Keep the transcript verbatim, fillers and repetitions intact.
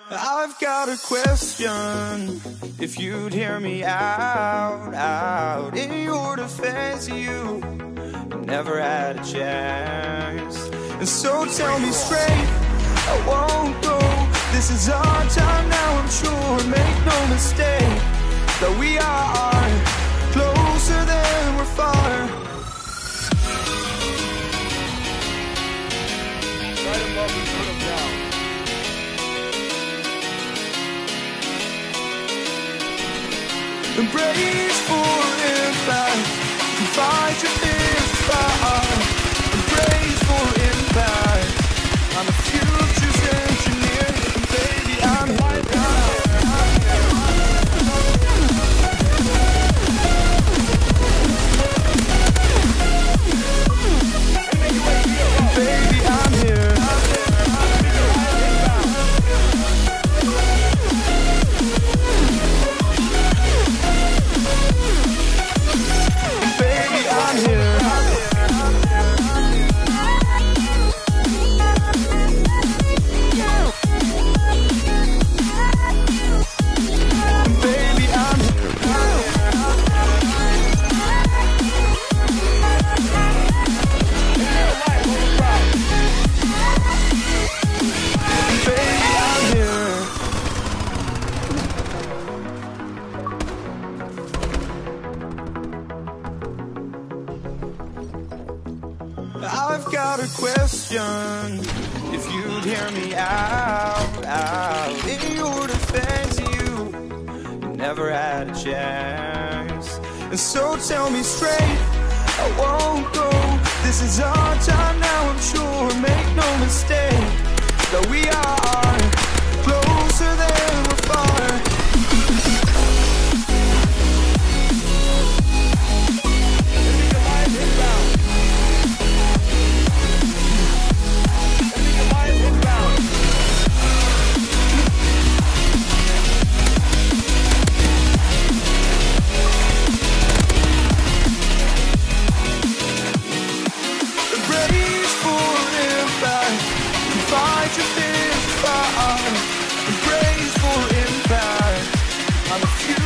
I've got a question, if you'd hear me out, out. In your defense, you never had a chance. And so tell me straight, I won't go. This is our time now, I'm sure. Make no mistake, that we are closer than we're far. Right above the middle ground. Embrace for impact, and fight your fears fire. Embrace for impact, I'm the future's engineer. And baby, I'm right now. Baby, I'm here. I've got a question, if you'd hear me out, out. In your defense, you, you never had a chance. And so tell me straight, I won't go. This is our time now, I'm sure. Make no mistake, that we are closer than we're far. Fight your fears fire, embrace for impact. I'm a few